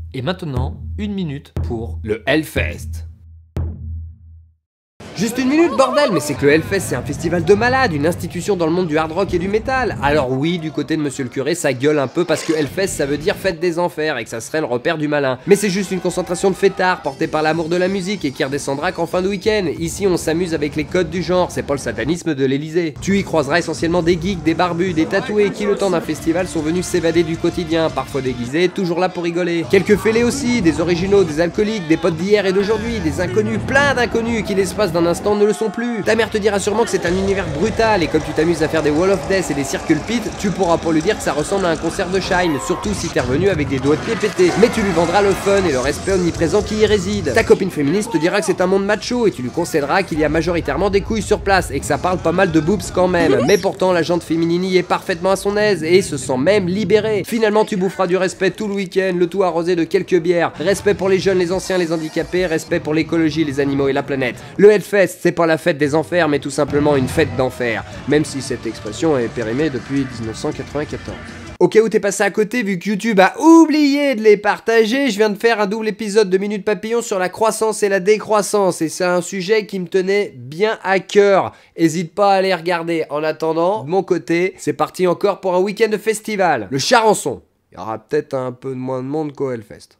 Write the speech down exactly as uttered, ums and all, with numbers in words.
Et maintenant, une minute pour le Hellfest. Juste une minute bordel, mais c'est que le Hellfest c'est un festival de malades, une institution dans le monde du hard rock et du métal. Alors oui, du côté de monsieur le curé, ça gueule un peu parce que Hellfest ça veut dire fête des enfers et que ça serait le repère du malin. Mais c'est juste une concentration de fêtards portée par l'amour de la musique et qui redescendra qu'en fin de week-end. Ici on s'amuse avec les codes du genre, c'est pas le satanisme de l'Elysée. Tu y croiseras essentiellement des geeks, des barbus, des tatoués qui le temps d'un festival sont venus s'évader du quotidien, parfois déguisés, toujours là pour rigoler. Quelques fêlés aussi, des originaux, des alcooliques, des potes d'hier et d'aujourd'hui, des inconnus, plein d'inconnus qui l'espace d'un instant ne le sont plus. Ta mère te dira sûrement que c'est un univers brutal et comme tu t'amuses à faire des wall of death et des circle pits, tu pourras pas lui dire que ça ressemble à un concert de Shine, surtout si t'es revenu avec des doigts de pied pétés. Mais tu lui vendras le fun et le respect omniprésent qui y réside. Ta copine féministe te dira que c'est un monde macho et tu lui concéderas qu'il y a majoritairement des couilles sur place et que ça parle pas mal de boobs quand même. Mais pourtant la jante féminine y est parfaitement à son aise et se sent même libérée. Finalement tu boufferas du respect tout le week-end, le tout arrosé de quelques bières. Respect pour les jeunes, les anciens, les handicapés, respect pour l'écologie, les animaux et la planète. Le Hellfest, c'est pas la fête des enfers, mais tout simplement une fête d'enfer, même si cette expression est périmée depuis mille neuf cent quatre-vingt-quatorze. Au cas où t'es passé à côté, vu que YouTube a oublié de les partager, je viens de faire un double épisode de Minute Papillon sur la croissance et la décroissance, et c'est un sujet qui me tenait bien à cœur. Hésite pas à aller regarder. En attendant, de mon côté, c'est parti encore pour un week-end de festival. Le Charançon. Il y aura peut-être un peu moins de monde qu'au Hellfest.